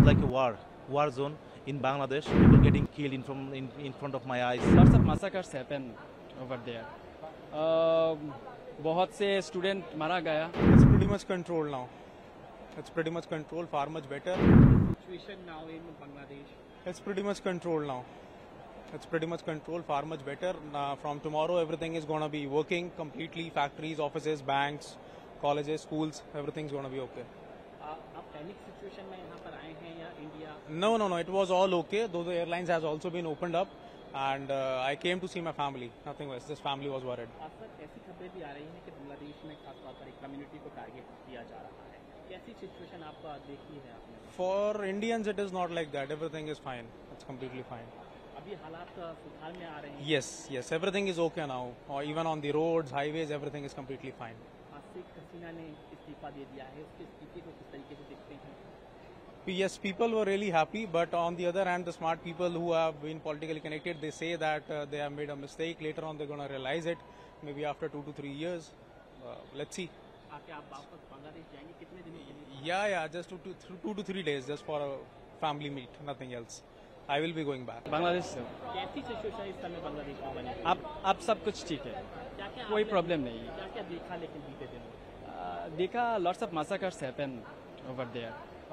like a war zone in Bangladesh. People getting killed in front of my eyes. Lots of massacres happen over there. बहुत से student मारा गया. It's pretty much controlled now. It's pretty much controlled, far much better. Situation now in Bangladesh. It's pretty much controlled now. It's pretty much controlled, far much better. From tomorrow, everything is going to be working completely. Factories, offices, banks, colleges, schools, everything's going to be okay. आप panic situation में यहाँ पर आए हैं या India? No. It was all okay. Though the airlines has also been opened up, and I came to see my family. Nothing else. This family was worried. Sir ऐसी खबरें भी आ रही हैं कि बांग्लादेश में खासतौर पर एक कम्युनिटी को टारगेट किया जा रहा है. कैसी सिचुएशन आप देखी है आपने? For Indians, it is not like that. Everything is fine. It's completely fine. अभी हालात सुधार में आ रहे हैं. Yes. Everything is okay now. Or even on the roads, highways, everything is completely fine. Sheikh Hasina ने इस्तीफा दे दिया है. उसके इस्तीफे को किस तरीके से देखते हैं? Yes, people were really happy, but on the other hand, the smart people who have been politically connected, they say that they have made a mistake. Later on, they're going to realize it, maybe after 2 to 3 years. Let's see. आके आप वापस बांग्लादेश जाएंगे कितने दिनों के लिए? Yeah, just 2 to 3 days, just for a family meet, nothing else. I will be going back. Bangladesh से. कैसी सिचुएशन इस समय बांग्लादेश में बनी? अब सब कुछ ठीक है. क्या कोई प्रॉब्लम नहीं है. क्या देखा लेकिन बीते दिनों? देखा lots of massacres happen over there.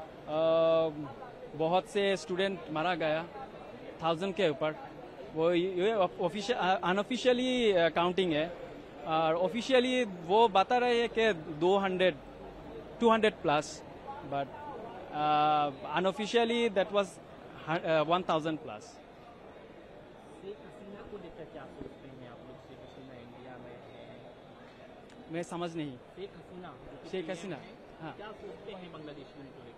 बहुत से स्टूडेंट मारा गया 1000 के ऊपर. वो ये अनऑफिशियली काउंटिंग है और ऑफिशियली वो बता रहे हैं कि 200 plus, but unofficially that was 1000 plus. Sheikh Hasina को लेकर क्या सोचते हैं आप लोग? शेख हसीना इंडिया में है. मैं समझ नहीं. शेख हसीना हाँ. क्या सोचते हैं बांग्लादेश में को लेकर?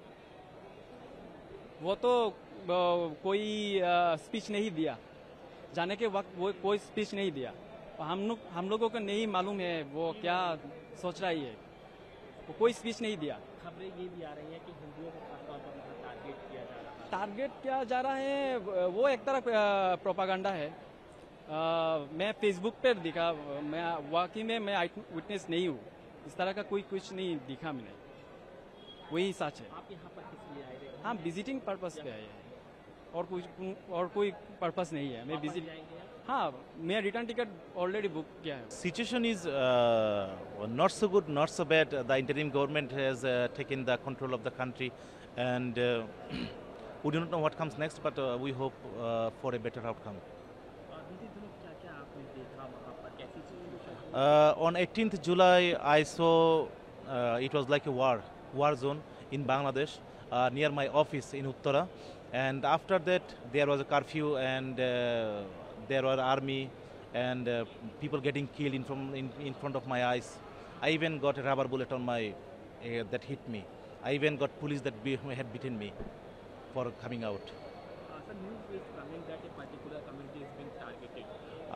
वो तो कोई स्पीच नहीं दिया. जाने के वक्त वो कोई स्पीच नहीं दिया. हम लोगों को नहीं मालूम है वो क्या सोच रही है. वो कोई स्पीच नहीं दिया. खबरें ये भी आ रही हैं कि हिंदुओं को खासतौर पर वहाँ टारगेट किया जा रहा है. टारगेट किया जा रहा है वो एक तरह प्रोपागंडा है. मैं फेसबुक पर दिखा. मैं वाकई में मैं विटनेस नहीं हूँ. इस तरह का कुछ नहीं दिखा मैंने. वही सच है. आप यहाँ पर किस लिए आए थे? हाँ, विजिटिंग पर्पस पे आए हैं और कोई पर्पस नहीं है. मैं विजिट. हाँ, मैं रिटर्न टिकट ऑलरेडी बुक किया है. Situation is not so good, not so bad. The interim government has taken the control of the country, and we do not know what comes next, but we hope for a better outcome. बीते दिनों क्या आपने देखा वहाँ पर? कैसी situation? On 18th July, I saw it was like a war zone in Bangladesh near my office in Uttara, and after that there was a curfew, and there were army and people getting killed in front of my eyes. I even got a rubber bullet on my that hit me. I even got police that had beaten me for coming out. Sir, news is coming that a particular community is being targeted.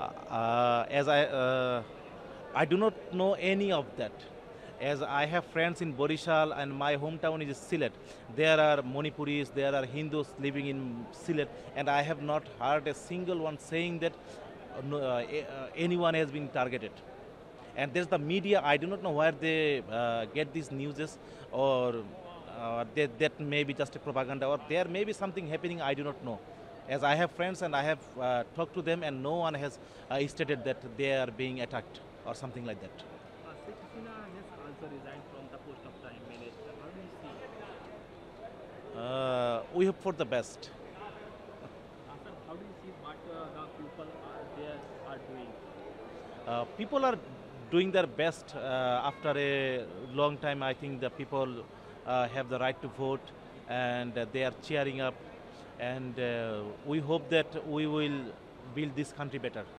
As I do not know any of that. As I have friends in Borishal and my hometown is Sylhet. There are Manipuris, there are Hindus living in Sylhet, and I have not heard a single one saying that anyone has been targeted. And there's the media. I do not know where they get these newses, or that may be just a propaganda, or there may be something happening. I do not know. As I have friends and I have talked to them, and no one has stated that they are being attacked or something like that. Sheikh Hasina has also resigned from the post of Prime Minister. How do you see it? We hope for the best. Sir, how do you see what the people are doing? People are doing their best after a long time. I think the people have the right to vote, and they are cheering up, and we hope that we will build this country better.